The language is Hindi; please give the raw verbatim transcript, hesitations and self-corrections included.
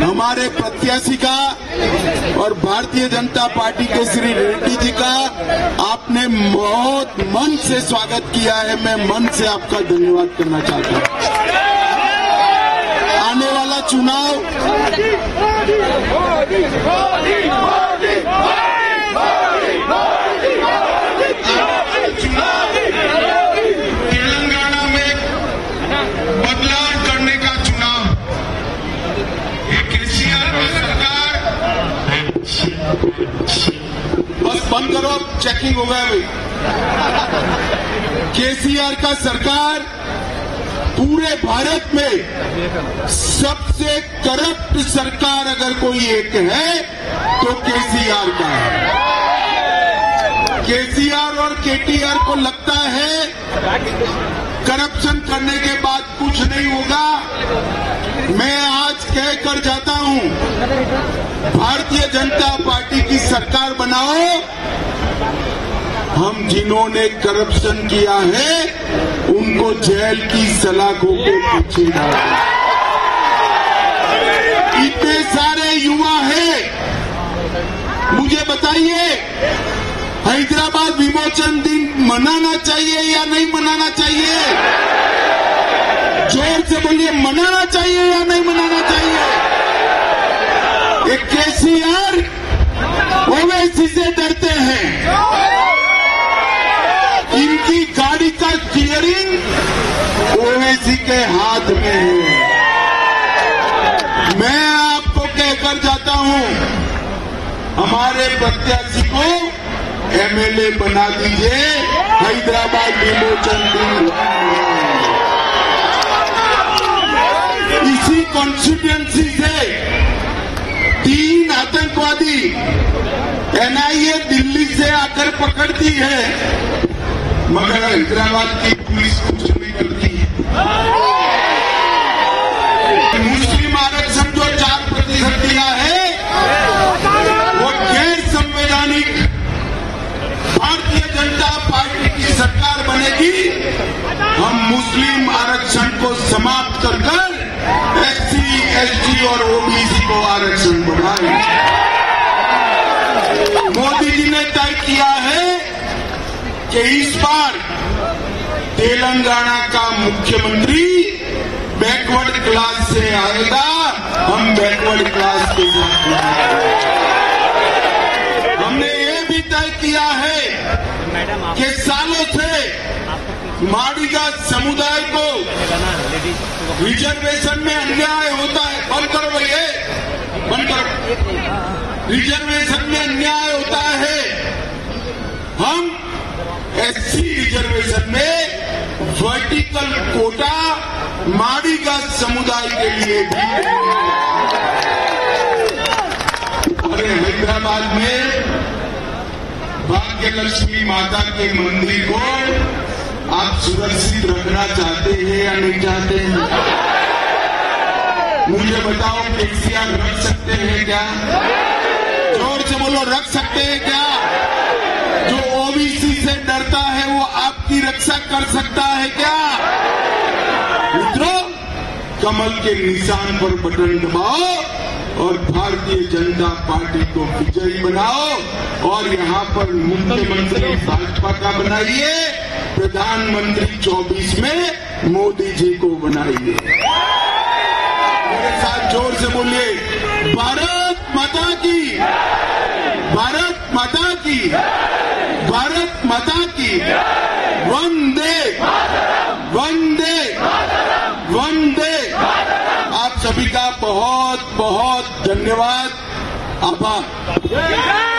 हमारे प्रत्याशी का और भारतीय जनता पार्टी के श्री रेड्डी जी का आपने बहुत मन से स्वागत किया है। मैं मन से आपका धन्यवाद करना चाहता हूं। आने वाला चुनाव तेलंगाना में बदलाव करने का चुनाव, ये केसीआर की सरकार, बस बंद करो, अब चेकिंग हो गया भाई। केसीआर का सरकार पूरे भारत में सबसे करप्ट सरकार अगर कोई एक है तो केसीआर का है। केसीआर और केटीआर को लगता है करप्शन करने के बाद कुछ नहीं होगा। मैं आज कह कर जाता हूं, भारतीय जनता पार्टी की सरकार बनाओ। हम जिन्होंने करप्शन किया है उनको जेल की सलाखों के पीछे डालो। इतने सारे युवा हैं, मुझे बताइए हैदराबाद विमोचन दिन मनाना चाहिए या नहीं मनाना चाहिए? जोर से बोलिए, मनाना चाहिए या नहीं मनाना चाहिए? एक केसीआर ओवैसी से डरते हैं, इनकी गाड़ी का स्टीयरिंग ओवैसी के हाथ में है। मैं आपको कहकर जाता हूं, हमारे प्रत्याशी को एमएलए बना दीजिए। हैदराबाद विमोचन दिन इसी कॉन्स्टिट्यूएंसी से तीन आतंकवादी एनआईए दिल्ली से आकर पकड़ती है, मगर हैदराबाद की पुलिस कुछ नहीं करती है। मुस्लिम आरक्षण जो चार प्रतिशत दिया है वो गैर संवैधानिक। भारतीय जनता पार्टी की सरकार बनेगी, हम मुस्लिम आरक्षण को समाप्त कर कर एससी, एसटी और ओबीसी को आरक्षण बढ़ाएंगे। मोदी जी ने तय किया है कि इस बार तेलंगाना का मुख्यमंत्री बैकवर्ड क्लास से आएगा। हम बैकवर्ड क्लास के साथ हमने ये भी तय किया है कि सालों से माड़ीगा समुदाय को रिजर्वेशन में अन्याय होता है। बंद करो भैया, बंद करो। रिजर्वेशन में अन्याय होता है। हम एससी रिजर्वेशन में वर्टिकल कोटा माड़ीगा समुदाय के लिए भी। अरे हैदराबाद में भाग्य लक्ष्मी माता के मंदिर को आप सुरक्षित रखना चाहते हैं या नहीं चाहते हैं? मुझे बताओ, केसीआर रख सकते हैं क्या? जोर से बोलो, रख सकते हैं क्या? जो ओबीसी से डरता है वो आपकी रक्षा कर सकता है क्या? मित्रों, कमल के निशान पर बटन दबाओ और भारतीय जनता पार्टी को विजयी बनाओ और यहाँ पर मुख्यमंत्री भाजपा का बनाइए, प्रधानमंत्री चौबीस में मोदी जी को बनाइए। मेरे साथ जोर से बोलिए, भारत माता की, भारत माता की, भारत माता की, वंदे वंदे वंदे। आप सभी का बहुत बहुत धन्यवाद, आभार।